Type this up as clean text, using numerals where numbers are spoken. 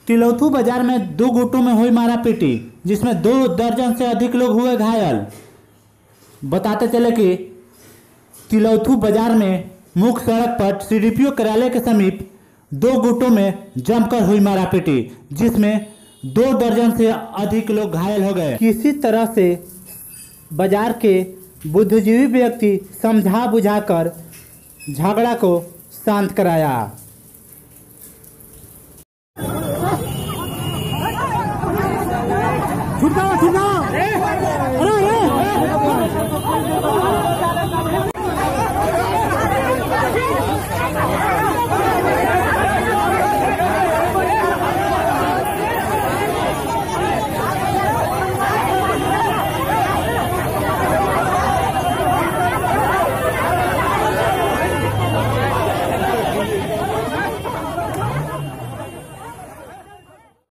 तिलौथू बाजार में दो गुटों में हुई मारापीटी, जिसमें 2 दर्जन से अधिक लोग हुए घायल। बताते चले कि तिलौथू बाजार में मुख्य सड़क पर सीडीपीओ कार्यालय के समीप 2 गुटों में जमकर हुई मारापीटी, जिसमें 2 दर्जन से अधिक लोग घायल हो गए। किसी तरह से बाजार के बुद्धिजीवी व्यक्ति समझा बुझाकर झगड़ा को शांत कराया। छुटकाओ छुटकाओ